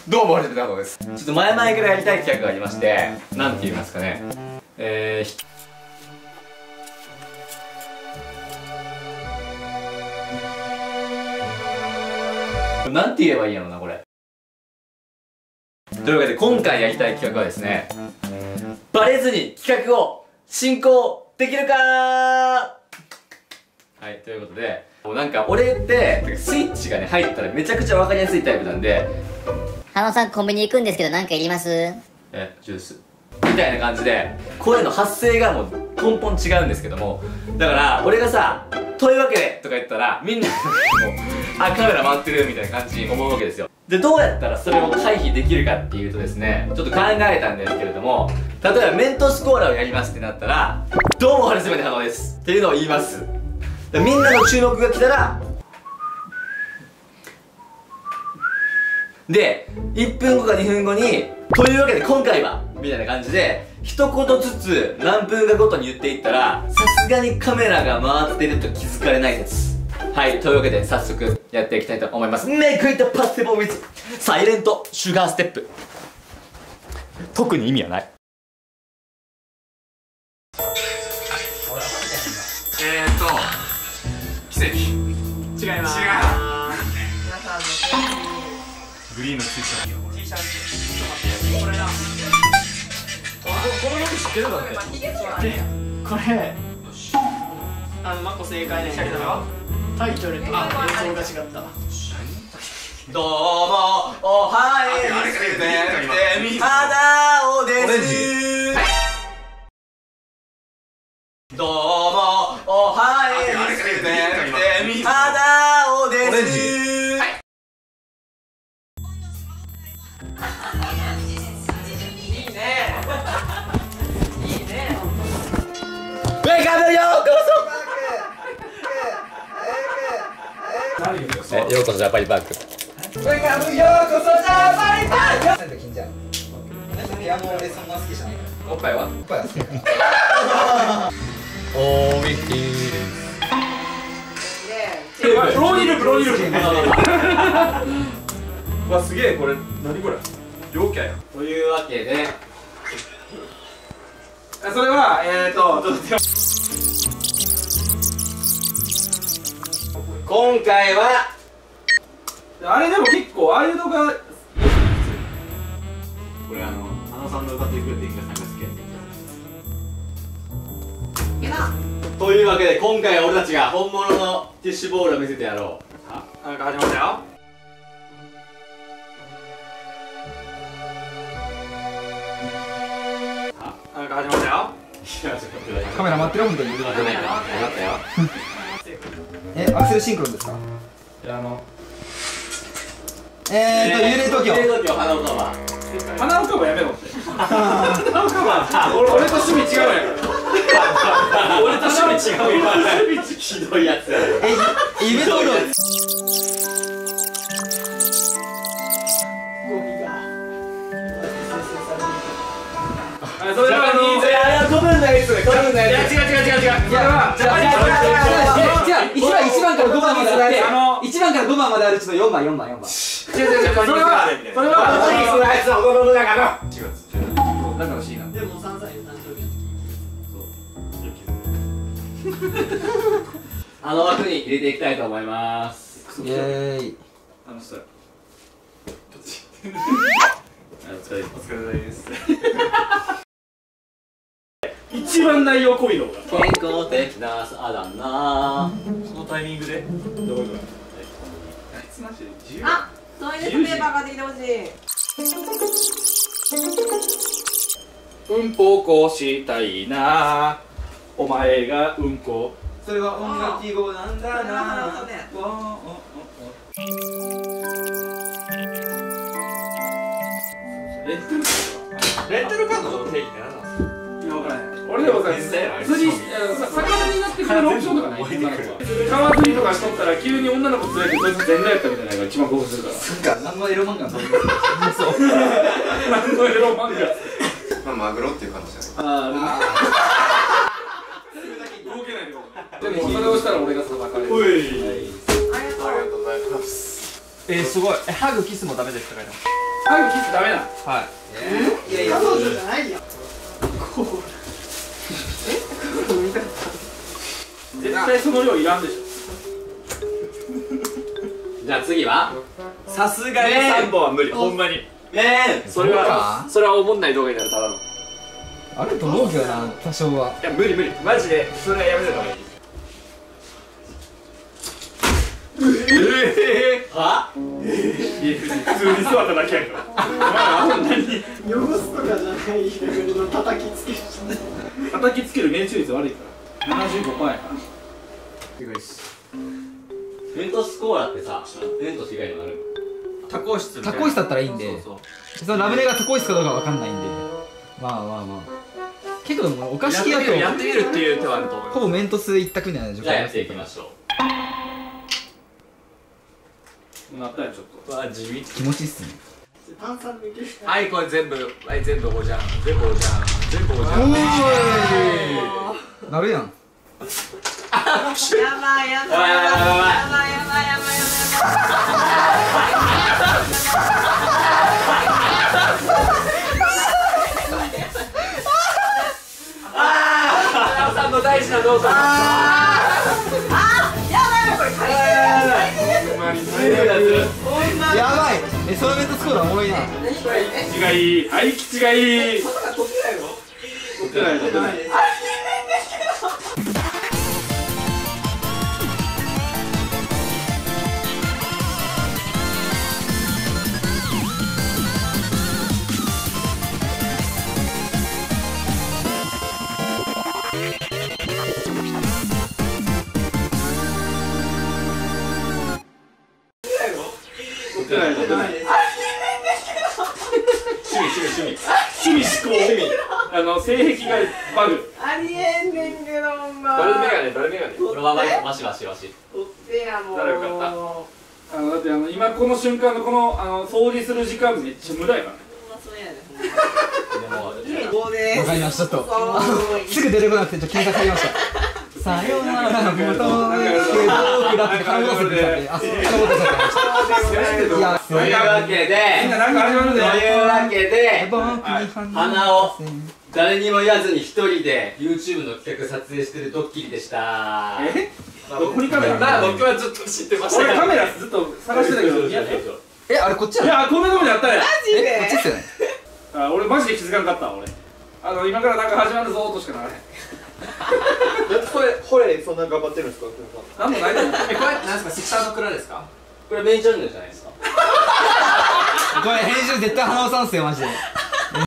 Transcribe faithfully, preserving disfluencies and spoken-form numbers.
どうも、はじめたのです。ちょっと前々からやりたい企画がありまして、なんて言いますかね。えー、なんて言えばいいんやろな、これ。というわけで、今回やりたい企画はですね、バレずに企画を進行できるかー。はい、ということで、なんか俺ってスイッチがね入ったらめちゃくちゃ分かりやすいタイプなんで、 花尾さんコンビニ行くんですけど何かいります？ え、ジュースみたいな感じで声の発声がもう根本違うんですけども、だから俺がさ「というわけで」とか言ったらみんなもう「あ、カメラ回ってる」みたいな感じに思うわけですよ。で、どうやったらそれを回避できるかっていうとですね、ちょっと考えたんですけれども、例えばメントスコーラをやりますってなったら「どうも、はじめて花尾です」っていうのを言います。みんなの注目が来たらで、いっぷんごかにふんごに「というわけで今回は」みたいな感じで一言ずつ何分かごとに言っていったら、さすがにカメラが回ってると気づかれないです。はい、というわけで早速やっていきたいと思います。メイクイットパッセボーウィズサイレントシュガーステップ。特に意味はない。えーっと奇跡。違います。違います。皆さんのグリーンの T シャツ。T シャツ。ちょっと待って、これな。この曲知ってるだって。これ。あの、マコ正解ね。タイトルとあ、映像が違った。どうも、おはようしてみ花尾です。どうも、おはようしてみ花尾です。ウェイカムようこそ。ようこそジャパニパーク。ウェイカムようこそジャパニパーク。なんで金ちゃん。ピアノ俺そんな好きじゃない。おっぱいは？おっぱいは好きだから。おー、ウィキーです。プロニルプロニル。うわ、すげえ、これ何これ？陽キャや。というわけで、それはえーとちょっと。今回はあれでも結構ああいうのがこれあの花尾さんの歌ってくれていくさんが好きやってんというわけで今回は俺たちが本物のティッシュボールを見せてやろう。あ、なんか始まったよ。あ、なんか始まったよ。 カメラ待ってる本当に。 待ってないかな。待ったよ。 え、アクセルシンクロンですか？ じゃあ、あのえーと、幽霊東京。 幽霊東京、花岡は花岡はやめろって。花岡は俺と趣味違うやん。 俺と趣味違うよ。ひどいやつや。 え、夢東京。 それはあの飛ぶんだやつ、飛ぶんだやつ。違う違う違う違う。 それはじゃあ、じゃあ、一番一番から五番まであって、一番から五番まであるちょっと四番四番四番。 違う違う違う。それはそれはそのあいつは踊るのだから。違う。 中の C なんで。 でも三歳の誕生日。 あの枠に入れていきたいと思います。 イエーイ。 楽しそう。 お疲れ様です。 一番内容濃いのが健康的な朝だな。 そのタイミングでどこ行くの？ あ、トイレットペーパー買ってきてほしい。 うんぽこしたいな。お前がうんこ。 それは音楽記号なんだな。 レンタルレンタルカードの定義って何なんですか？ 俺でもさ、釣り、魚になってくれるオプションとかない？川釣りとかしとったら急に女の子連れてこいつ全裸やったみたいなのが一番興奮するから。 そっか、何のエロ漫画撮るの？そう。 何のエロ漫まあマグロっていう可能性ある。 画。ああ。動けないでも。でもそれをしたら俺が叩かれる。おい。 ありがとう。 ありがとうございます。 えー、すごい。え、ハグキスもダメですって書いてます。 早くキスダメなの。 いやいや、そうじゃないよ。 絶対その量いらんでしょ。 じゃあ次はさすがにさんぼんは無理、ほんまに。 ねそれはそれは思んない動画になる、ただの。 あると思うけどな、多少は。 いや無理無理、マジでそれはやめた方がいい。ええは？ いや普通に座っただけやんか。お前ら何汚すとかじゃないレベルの叩きつける叩きつける命中率悪いからななじゅうごパーセントやから。 メントスコーラってさ、メントス以外にもある？タコ室みたいな。 タコイスだったらいいんで、 そうそうそのラムネがタコイスかどうかわかんないんで、まあまあまあ。結構でもお菓子系だとやってみるっていう手はあると思う。 ほぼメントス一択じゃないでしょうか。 じゃあやっていきましょう。 なったよちょっと。 わあ地味。 気持ちいいっすね。 炭酸抜けるはいこれ全部、はい全部おじゃん、全部おじゃん、全部おじゃん。 おーいなるやん。 やばいやばいやばいやばいやばいやばいやばああさんの大事な動作。 やばい。え、そのメントスコーラおもろいな。 吉がいい。はい吉がいい。取ってない取ってない。取ってない取ってない。趣味趣味趣味趣味思考。あの性癖がバグ。 ありえんねんけどほんま。 誰メガネ誰メガネ。これはわしわしわし。 取ってやもう。 誰よかった。 あのだってあの今この瞬間のこのあの掃除する時間めっちゃ無駄やからね。 そうやね。 でもここで。 わかりました。ちょっとすぐ出てこなくてちょっと検索入りました。さよならもとけど僕だって金持たせてたんで、あ、そう金持たせてた。いや、 というわけで、 みんななんか始まるで。 というわけで、 僕に鼻を誰にも言わずに一人で YouTube の企画撮影してるドッキリでした。 え？どこにカメラ？ まあ僕はずっと知ってました。 俺カメラずっと探してたけど。 え、あれこっちやろ。 いやこんなとこにあったね。 え、こっちっすよね。 あ、俺マジで気づかんかった俺。あの今からなんか始まるぞとしかならへん。 これホレそんな頑張ってるんですか？ なんもないと思う。 え、これなんですか？セクターの蔵ですか？これメインチャンネルじゃないですか？ これ編集絶対花尾さんっすよマジで。